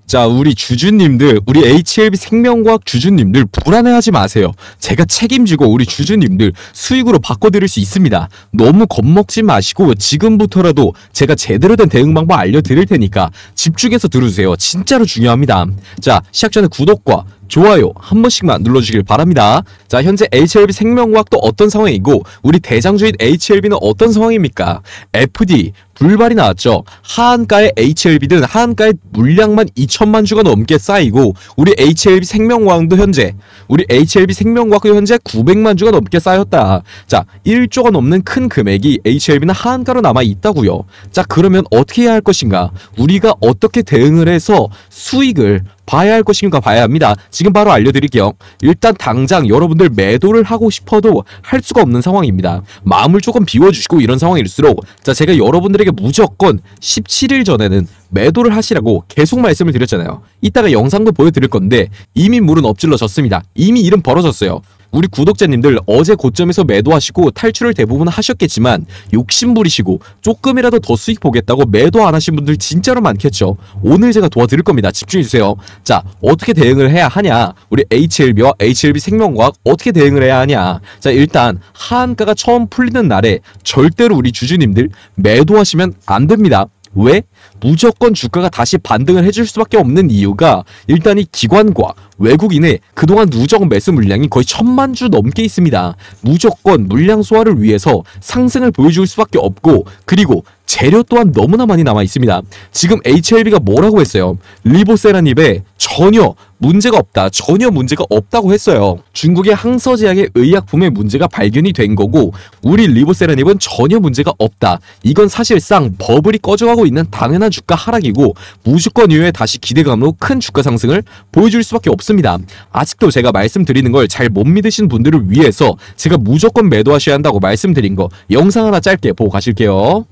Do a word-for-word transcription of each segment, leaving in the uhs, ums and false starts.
자, 우리 주주님들, 우리 에이치엘비 생명과학 주주님들 불안해하지 마세요. 제가 책임지고 우리 주주님들 수익으로 바꿔드릴 수 있습니다. 너무 겁먹지 마시고 지금부터라도 제가 제대로 된 대응 방법 알려드릴 테니까 집중해서 들어주세요. 진짜로 중요합니다. 자, 시작 전에 구독과 좋아요 한 번씩만 눌러주길 바랍니다. 자, 현재 에이치엘비 생명과학도 어떤 상황이고 우리 대장주인 에이치엘비는 어떤 상황입니까? 에프디에이 불발이 나왔죠. 하한가의 에이치엘비든 하한가의 물량만 이천만 주가 넘게 쌓이고 우리 에이치엘비 생명과학도 현재 우리 에이치엘비 생명과학도 현재 구백만 주가 넘게 쌓였다. 자, 일조가 넘는 큰 금액이 에이치엘비는 하한가로 남아 있다고요. 자, 그러면 어떻게 해야 할 것인가? 우리가 어떻게 대응을 해서 수익을 봐야 할 것인가 봐야 합니다. 지금 바로 알려드릴게요. 일단 당장 여러분들 매도를 하고 싶어도 할 수가 없는 상황입니다. 마음을 조금 비워주시고 이런 상황일수록 자, 제가 여러분들에게 무조건 십칠 일 전에는 매도를 하시라고 계속 말씀을 드렸잖아요. 이따가 영상도 보여드릴 건데 이미 물은 엎질러졌습니다. 이미 일은 벌어졌어요. 우리 구독자님들 어제 고점에서 매도하시고 탈출을 대부분 하셨겠지만 욕심부리시고 조금이라도 더 수익 보겠다고 매도 안 하신 분들 진짜로 많겠죠. 오늘 제가 도와드릴 겁니다. 집중해주세요. 자, 어떻게 대응을 해야 하냐? 우리 에이치엘비와 에이치엘비 생명과학 어떻게 대응을 해야 하냐? 자, 일단 하한가가 처음 풀리는 날에 절대로 우리 주주님들 매도하시면 안 됩니다. 왜? 무조건 주가가 다시 반등을 해줄 수밖에 없는 이유가 일단 이 기관과 외국인의 그동안 누적 매수 물량이 거의 천만 주 넘게 있습니다. 무조건 물량 소화를 위해서 상승을 보여줄 수밖에 없고 그리고 재료 또한 너무나 많이 남아 있습니다. 지금 에이치엘비가 뭐라고 했어요? 리보세라닙에 전혀 문제가 없다. 전혀 문제가 없다고 했어요. 중국의 항서제약의 의약품의 문제가 발견이 된 거고 우리 리보세라닙은 전혀 문제가 없다. 이건 사실상 버블이 꺼져가고 있는 당연한 주가 하락이고 무조건 이후에 다시 기대감으로 큰 주가 상승을 보여줄 수밖에 없습니다. 아직도 제가 말씀드리는 걸 잘 못 믿으신 분들을 위해서 제가 무조건 매도하셔야 한다고 말씀드린 거 영상 하나 짧게 보고 가실게요.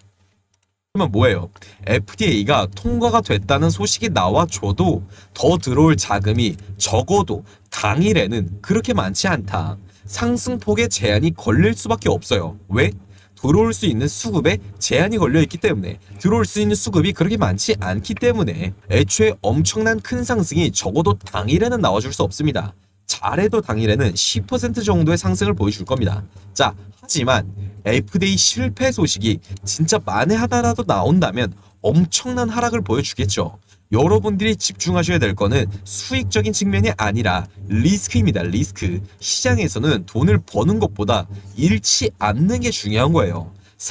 그러면 뭐예요? 에프디에이가 통과가 됐다는 소식이 나와줘도 더 들어올 자금이 적어도 당일에는 그렇게 많지 않다. 상승폭에 제한이 걸릴 수밖에 없어요. 왜? 들어올 수 있는 수급에 제한이 걸려있기 때문에 들어올 수 있는 수급이 그렇게 많지 않기 때문에 애초에 엄청난 큰 상승이 적어도 당일에는 나와줄 수 없습니다. 잘해도 당일에는 십 퍼센트 정도의 상승을 보여줄 겁니다. 자, 하지만 에프디에이 실패 소식이 진짜 만에 하나라도 나온다면 엄청난 하락을 보여주겠죠. 여러분들이 집중하셔야 될 거는 수익적인 측면이 아니라 리스크입니다. 리스크. 시장에서는 돈을 버는 것보다 잃지 않는 게 중요한 거예요.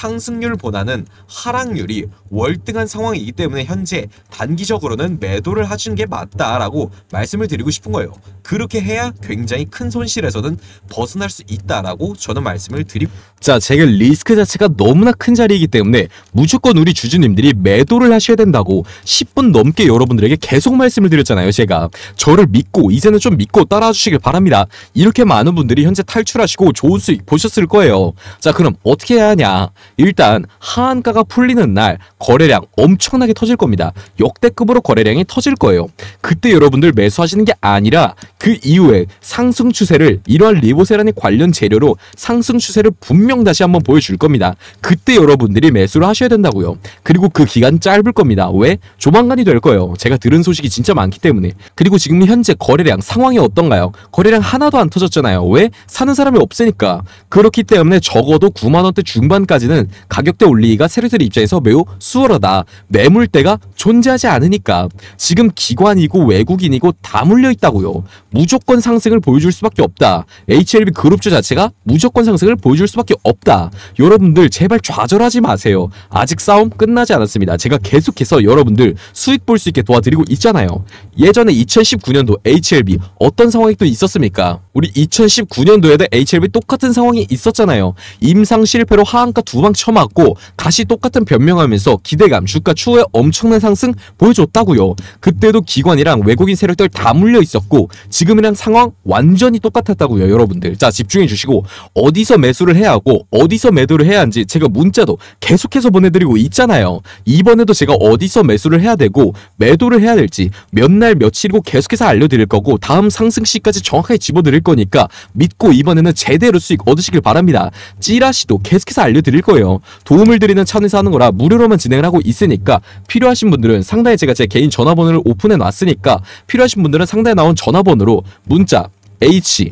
상승률보다는 하락률이 월등한 상황이기 때문에 현재 단기적으로는 매도를 하시는 게 맞다라고 말씀을 드리고 싶은 거예요. 그렇게 해야 굉장히 큰 손실에서는 벗어날 수 있다라고 저는 말씀을 드리고 자, 제가 리스크 자체가 너무나 큰 자리이기 때문에 무조건 우리 주주님들이 매도를 하셔야 된다고 십 분 넘게 여러분들에게 계속 말씀을 드렸잖아요. 제가 저를 믿고 이제는 좀 믿고 따라와 주시길 바랍니다. 이렇게 많은 분들이 현재 탈출하시고 좋은 수익 보셨을 거예요. 자, 그럼 어떻게 해야 하냐? 일단 하한가가 풀리는 날 거래량 엄청나게 터질 겁니다. 역대급으로 거래량이 터질 거예요. 그때 여러분들 매수하시는 게 아니라 그 이후에 상승 추세를 이러한 리보세라닌 관련 재료로 상승 추세를 분명 다시 한번 보여줄 겁니다. 그때 여러분들이 매수를 하셔야 된다고요. 그리고 그 기간 짧을 겁니다. 왜? 조만간이 될 거예요. 제가 들은 소식이 진짜 많기 때문에. 그리고 지금 현재 거래량 상황이 어떤가요? 거래량 하나도 안 터졌잖아요. 왜? 사는 사람이 없으니까. 그렇기 때문에 적어도 구만 원대 중반까지 는 가격대 올리기가 세력들 입장에서 매우 수월하다. 매물대가 존재하지 않으니까. 지금 기관이고 외국인이고 다 물려있다고요. 무조건 상승을 보여줄 수밖에 없다. 에이치엘비 그룹주 자체가 무조건 상승을 보여줄 수밖에 없다. 여러분들 제발 좌절하지 마세요. 아직 싸움 끝나지 않았습니다. 제가 계속해서 여러분들 수익 볼 수 있게 도와드리고 있잖아요. 예전에 이천십구 년도 에이치엘비 어떤 상황이 또 있었습니까? 우리 이천십구 년도에도 에이치엘비 똑같은 상황이 있었잖아요. 임상 실패로 하한가 두 방 쳐맞고 다시 똑같은 변명하면서 기대감, 주가 추후에 엄청난 상승 보여줬다고요. 그때도 기관이랑 외국인 세력들 다 물려 있었고 지금이랑 상황 완전히 똑같았다고요. 여러분들 자, 집중해 주시고 어디서 매수를 해야 하고 어디서 매도를 해야 하는지 제가 문자도 계속해서 보내드리고 있잖아요. 이번에도 제가 어디서 매수를 해야 되고 매도를 해야 될지 몇 날 며칠이고 계속해서 알려드릴 거고 다음 상승 시까지 정확하게 집어드릴 거니까 믿고 이번에는 제대로 수익 얻으시길 바랍니다. 찌라시도 계속해서 알려드릴 거예요. 도움을 드리는 차원에서 하는 거라 무료로만 진행을 하고 있으니까 필요하신 분들은 상단에 제가 제 개인 전화번호를 오픈해 놨으니까 필요하신 분들은 상단에 나온 전화번호로 문자 H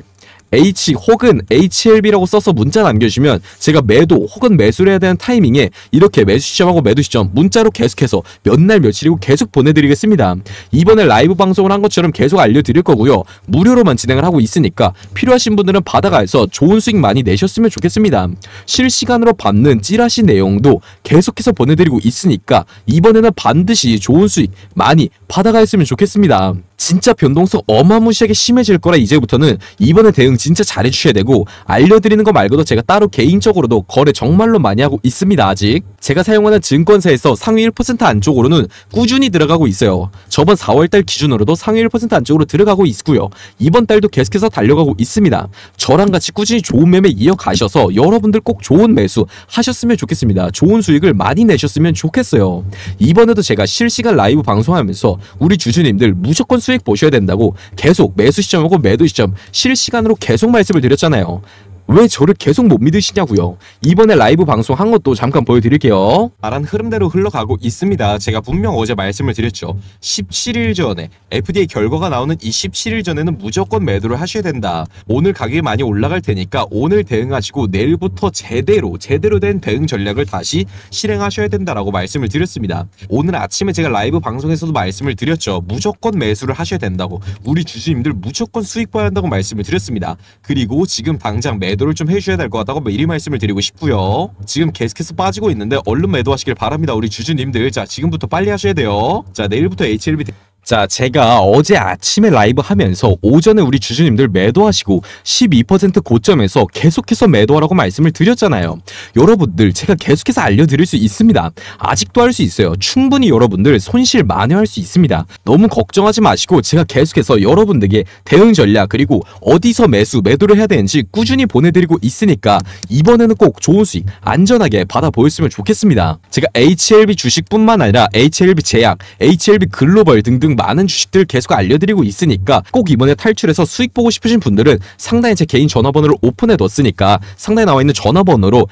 H 혹은 에이치엘비라고 써서 문자 남겨주시면 제가 매도 혹은 매수를 해야 되는 타이밍에 이렇게 매수 시점하고 매도 시점 문자로 계속해서 몇 날 며칠이고 계속 보내드리겠습니다. 이번에 라이브 방송을 한 것처럼 계속 알려드릴 거고요. 무료로만 진행을 하고 있으니까 필요하신 분들은 받아가서 좋은 수익 많이 내셨으면 좋겠습니다. 실시간으로 받는 찌라시 내용도 계속해서 보내드리고 있으니까 이번에는 반드시 좋은 수익 많이 받아가셨으면 좋겠습니다. 진짜 변동성 어마무시하게 심해질 거라 이제부터는 이번에 대응 진짜 잘해주셔야 되고 알려드리는 거 말고도 제가 따로 개인적으로도 거래 정말로 많이 하고 있습니다. 아직 제가 사용하는 증권사에서 상위 일 퍼센트 안쪽으로는 꾸준히 들어가고 있어요. 저번 사월달 기준으로도 상위 일 퍼센트 안쪽으로 들어가고 있고요. 이번 달도 계속해서 달려가고 있습니다. 저랑 같이 꾸준히 좋은 매매 이어가셔서 여러분들 꼭 좋은 매수 하셨으면 좋겠습니다. 좋은 수익을 많이 내셨으면 좋겠어요. 이번에도 제가 실시간 라이브 방송하면서 우리 주주님들 무조건 수익 보셔야 된다고 계속 매수 시점하고 매도 시점 실시간으로 계속 말씀을 드렸잖아요. 왜 저를 계속 못 믿으시냐고요. 이번에 라이브 방송 한 것도 잠깐 보여드릴게요. 말한 흐름대로 흘러가고 있습니다. 제가 분명 어제 말씀을 드렸죠. 십칠 일 전에 에프디에이 결과가 나오는 이 십칠 일 전에는 무조건 매도를 하셔야 된다. 오늘 가격이 많이 올라갈 테니까 오늘 대응하시고 내일부터 제대로 제대로 된 대응 전략을 다시 실행하셔야 된다라고 말씀을 드렸습니다. 오늘 아침에 제가 라이브 방송에서도 말씀을 드렸죠. 무조건 매수를 하셔야 된다고. 우리 주주님들 무조건 수익 봐야 한다고 말씀을 드렸습니다. 그리고 지금 당장 매 매도를 좀 해주셔야 될 것 같다고 미리 말씀을 드리고 싶고요. 지금 계속해서 빠지고 있는데 얼른 매도하시길 바랍니다. 우리 주주님들. 자, 지금부터 빨리 하셔야 돼요. 자, 내일부터 에이치엘비 자, 제가 어제 아침에 라이브 하면서 오전에 우리 주주님들 매도하시고 십이 퍼센트 고점에서 계속해서 매도하라고 말씀을 드렸잖아요. 여러분들 제가 계속해서 알려드릴 수 있습니다. 아직도 할 수 있어요. 충분히 여러분들 손실 만회할 수 있습니다. 너무 걱정하지 마시고 제가 계속해서 여러분들에게 대응 전략 그리고 어디서 매수 매도를 해야 되는지 꾸준히 보내드리고 있으니까 이번에는 꼭 좋은 수익 안전하게 받아보였으면 좋겠습니다. 제가 에이치엘비 주식뿐만 아니라 에이치엘비 제약, 에이치엘비 글로벌 등등 많은 주식들 계속 알려드리고 있으니까 꼭 이번에 탈출해서 수익 보고 싶으신 분들은 상단에 제 개인 전화번호를 오픈해 뒀으니까 상단에 나와 있는 전화번호로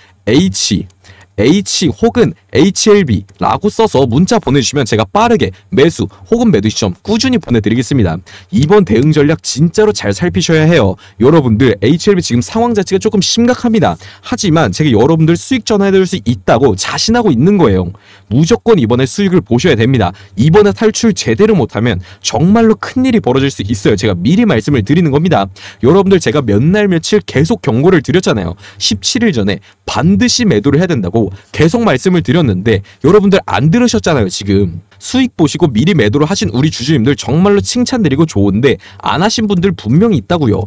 H H 혹은 에이치엘비라고 써서 문자 보내주시면 제가 빠르게 매수 혹은 매도 시점 꾸준히 보내드리겠습니다. 이번 대응 전략 진짜로 잘 살피셔야 해요. 여러분들 에이치엘비 지금 상황 자체가 조금 심각합니다. 하지만 제가 여러분들 수익 전환해드릴 수 있다고 자신하고 있는 거예요. 무조건 이번에 수익을 보셔야 됩니다. 이번에 탈출 제대로 못하면 정말로 큰일이 벌어질 수 있어요. 제가 미리 말씀을 드리는 겁니다. 여러분들 제가 몇 날 며칠 계속 경고를 드렸잖아요. 십칠 일 전에 반드시 매도를 해야 된다고 계속 말씀을 드렸는데 여러분들 안 들으셨잖아요. 지금 수익 보시고 미리 매도를 하신 우리 주주님들 정말로 칭찬드리고 좋은데 안 하신 분들 분명히 있다고요.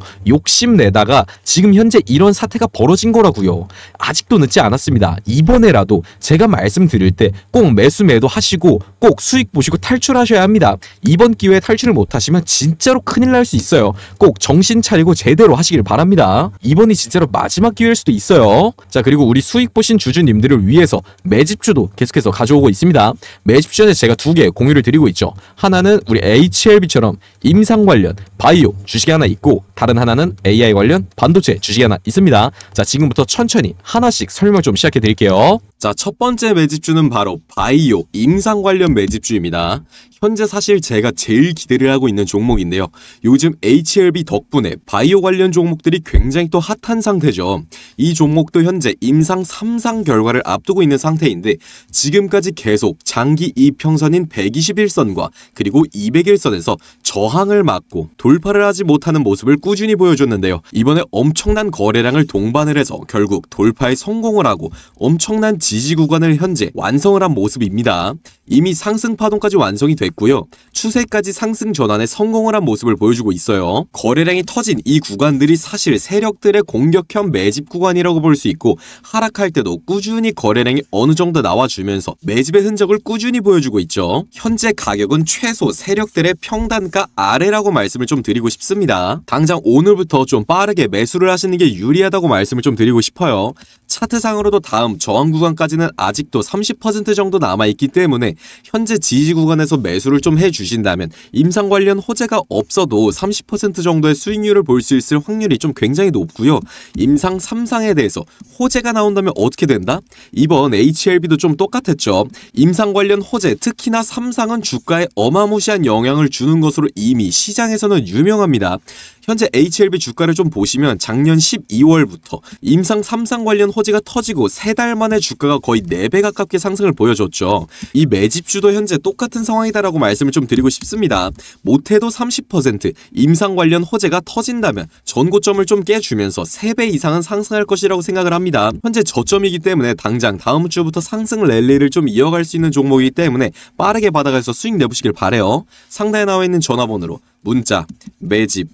욕심내다가 지금 현재 이런 사태가 벌어진 거라고요. 아직도 늦지 않았습니다. 이번에라도 제가 말씀드릴 때 꼭 매수 매도 하시고 꼭 수익 보시고 탈출하셔야 합니다. 이번 기회에 탈출을 못하시면 진짜로 큰일 날 수 있어요. 꼭 정신 차리고 제대로 하시길 바랍니다. 이번이 진짜로 마지막 기회일 수도 있어요. 자, 그리고 우리 수익 보신 주주님들을 위해서 매집주도 계속해서 가져오고 있습니다. 매집주에 제가 두 개 공유를 드리고 있죠. 하나는 우리 에이치엘비처럼 임상 관련 바이오 주식이 하나 있고 다른 하나는 에이아이 관련 반도체 주식이 하나 있습니다. 자, 지금부터 천천히 하나씩 설명 좀 시작해 드릴게요. 자, 첫 번째 매집주는 바로 바이오 임상 관련 매집주입니다. 현재 사실 제가 제일 기대를 하고 있는 종목인데요. 요즘 에이치엘비 덕분에 바이오 관련 종목들이 굉장히 또 핫한 상태죠. 이 종목도 현재 임상 삼 상 결과를 앞두고 있는 상태인데 지금까지 계속 장기 이평선인 백이십일 선과 그리고 이백일 선에서 저항을 맞고 돌파를 하지 못하는 모습을 꾸준히 보여줬는데요. 이번에 엄청난 거래량을 동반을 해서 결국 돌파에 성공을 하고 엄청난 지지 구간을 현재 완성을 한 모습입니다. 이미 상승 파동까지 완성이 됐고요. 추세까지 상승 전환에 성공을 한 모습을 보여주고 있어요. 거래량이 터진 이 구간들이 사실 세력들의 공격형 매집 구간이라고 볼 수 있고 하락할 때도 꾸준히 거래량이 어느 정도 나와주면서 매집의 흔적을 꾸준히 보여주고 있죠. 현재 가격은 최소 세력들의 평단가 아래라고 말씀을 좀 드리고 싶습니다. 당장 당장 오늘부터 좀 빠르게 매수를 하시는 게 유리하다고 말씀을 좀 드리고 싶어요. 차트상으로도 다음 저항 구간까지는 아직도 삼십 퍼센트 정도 남아있기 때문에 현재 지지 구간에서 매수를 좀 해주신다면 임상 관련 호재가 없어도 삼십 퍼센트 정도의 수익률을 볼 수 있을 확률이 좀 굉장히 높고요. 임상 삼상에 대해서 호재가 나온다면 어떻게 된다? 이번 에이치엘비도 좀 똑같았죠. 임상 관련 호재, 특히나 삼상은 주가에 어마무시한 영향을 주는 것으로 이미 시장에서는 유명합니다. 현재 에이치엘비 주가를 좀 보시면 작년 십이월부터 임상 삼상 관련 호재가 터지고 세 달 만에 주가가 거의 네 배 가깝게 상승을 보여줬죠. 이 매집주도 현재 똑같은 상황이다라고 말씀을 좀 드리고 싶습니다. 못해도 삼십 퍼센트 임상 관련 호재가 터진다면 전고점을 좀 깨주면서 세 배 이상은 상승할 것이라고 생각을 합니다. 현재 저점이기 때문에 당장 다음 주부터 상승 랠리를 좀 이어갈 수 있는 종목이기 때문에 빠르게 받아가서 수익 내보시길 바래요. 상단에 나와 있는 전화번호로 문자, 매집,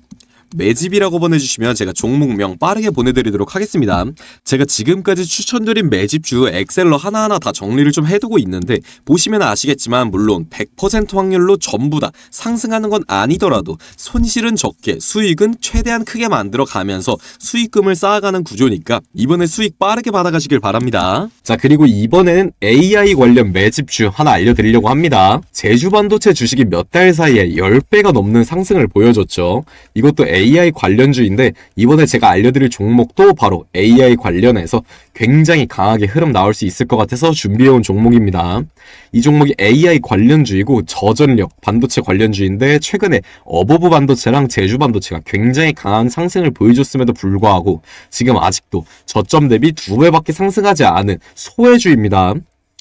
매집이라고 보내주시면 제가 종목명 빠르게 보내드리도록 하겠습니다. 제가 지금까지 추천드린 매집주 엑셀러 하나하나 다 정리를 좀 해두고 있는데 보시면 아시겠지만 물론 백 퍼센트 확률로 전부 다 상승하는 건 아니더라도 손실은 적게 수익은 최대한 크게 만들어 가면서 수익금을 쌓아가는 구조니까 이번에 수익 빠르게 받아가시길 바랍니다. 자, 그리고 이번에는 에이아이 관련 매집주 하나 알려드리려고 합니다. 제주반도체 주식이 몇 달 사이에 십 배가 넘는 상승을 보여줬죠. 이것도 에이아이 관련주인데 이번에 제가 알려드릴 종목도 바로 에이아이 관련해서 굉장히 강하게 흐름 나올 수 있을 것 같아서 준비해온 종목입니다. 이 종목이 에이아이 관련주이고 저전력 반도체 관련주인데 최근에 어버브 반도체랑 제주 반도체가 굉장히 강한 상승을 보여줬음에도 불구하고 지금 아직도 저점 대비 두 배밖에 상승하지 않은 소외주입니다.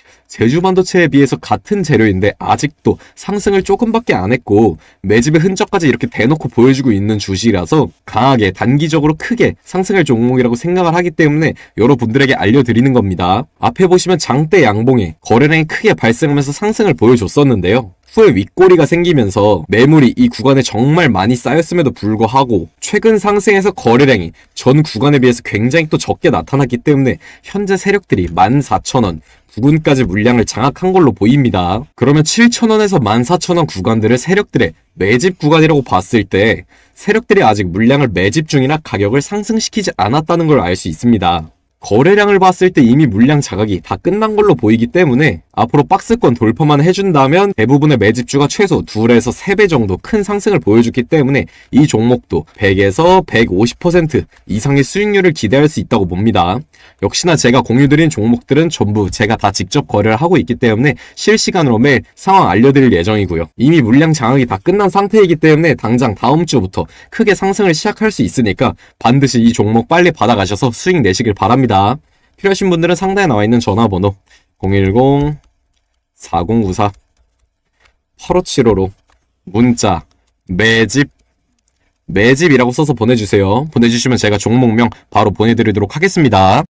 제주 반도체에 비해서 같은 재료인데 아직도 상승을 조금밖에 안 했고 매집의 흔적까지 이렇게 대놓고 보여주고 있는 주식이라서 강하게 단기적으로 크게 상승할 종목이라고 생각을 하기 때문에 여러분들에게 알려드리는 겁니다. 앞에 보시면 장대 양봉에 거래량이 크게 발생하면서 상승을 보여줬었는데요. 후에 윗꼬리가 생기면서 매물이 이 구간에 정말 많이 쌓였음에도 불구하고 최근 상승에서 거래량이 전 구간에 비해서 굉장히 또 적게 나타났기 때문에 현재 세력들이 만 사천 원 부근까지 물량을 장악한 걸로 보입니다. 그러면 칠천 원에서 만 사천 원 구간들을 세력들의 매집 구간이라고 봤을 때 세력들이 아직 물량을 매집 중이라 가격을 상승시키지 않았다는 걸 알 수 있습니다. 거래량을 봤을 때 이미 물량 자각이 다 끝난 걸로 보이기 때문에 앞으로 박스권 돌파만 해준다면 대부분의 매집주가 최소 둘에서 세 배 정도 큰 상승을 보여줬기 때문에 이 종목도 백에서 백오십 퍼센트 이상의 수익률을 기대할 수 있다고 봅니다. 역시나 제가 공유드린 종목들은 전부 제가 다 직접 거래를 하고 있기 때문에 실시간으로 매일 상황 알려드릴 예정이고요. 이미 물량 장악이 다 끝난 상태이기 때문에 당장 다음 주부터 크게 상승을 시작할 수 있으니까 반드시 이 종목 빨리 받아가셔서 수익 내시길 바랍니다. 필요하신 분들은 상단에 나와 있는 전화번호 공일공 사공구사 팔오칠오로 문자 매집 매집이라고 써서 보내주세요. 보내주시면 제가 종목명 바로 보내드리도록 하겠습니다.